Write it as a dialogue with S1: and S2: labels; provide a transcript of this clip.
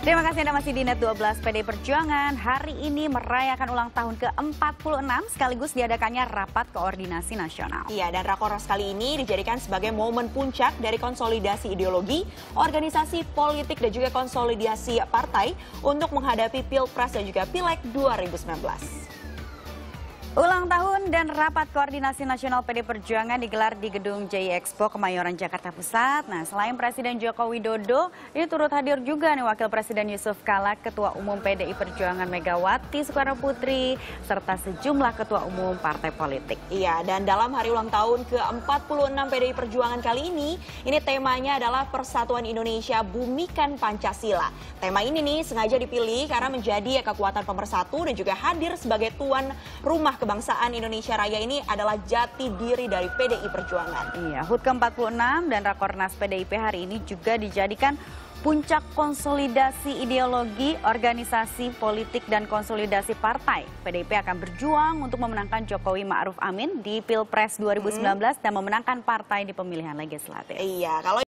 S1: Terima kasih Anda masih di Net 12. PDI Perjuangan hari ini merayakan ulang tahun ke-46 sekaligus diadakannya Rapat Koordinasi Nasional.
S2: Iya, dan Rakornas kali ini dijadikan sebagai momen puncak dari konsolidasi ideologi, organisasi politik dan juga konsolidasi partai untuk menghadapi Pilpres dan juga Pileg 2019.
S1: Ulang tahun dan Rapat Koordinasi Nasional PDI Perjuangan digelar di Gedung JI Expo Kemayoran, Jakarta Pusat. Nah, selain Presiden Joko Widodo, ini turut hadir juga nih Wakil Presiden Yusuf Kala, Ketua Umum PDI Perjuangan Megawati Soekarnoputri, serta sejumlah Ketua Umum partai politik.
S2: Iya, dan dalam hari ulang tahun ke-46 PDI Perjuangan kali ini temanya adalah Persatuan Indonesia Bumikan Pancasila. Tema ini nih sengaja dipilih karena menjadi kekuatan pemersatu dan juga hadir sebagai tuan rumah kebangsaan Indonesia Raya ini adalah jati diri dari PDI Perjuangan.
S1: Iya, HUT ke-46 dan Rakornas PDIP hari ini juga dijadikan puncak konsolidasi ideologi, organisasi politik dan konsolidasi partai. PDIP akan berjuang untuk memenangkan Jokowi Ma'ruf Amin di Pilpres 2019 dan memenangkan partai di pemilihan legislatif.
S2: Iya, kalau